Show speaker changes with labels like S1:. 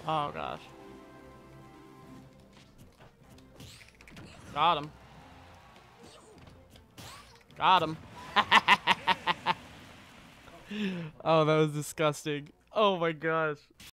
S1: Oh gosh. Got him. Got him. Oh, that was disgusting. Oh my gosh.